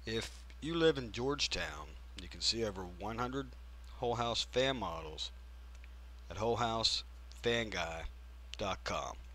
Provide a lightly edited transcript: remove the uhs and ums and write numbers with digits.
If you live in Georgetown, you can see over 100 Whole House fan models at WholeHouseFanGuy.com.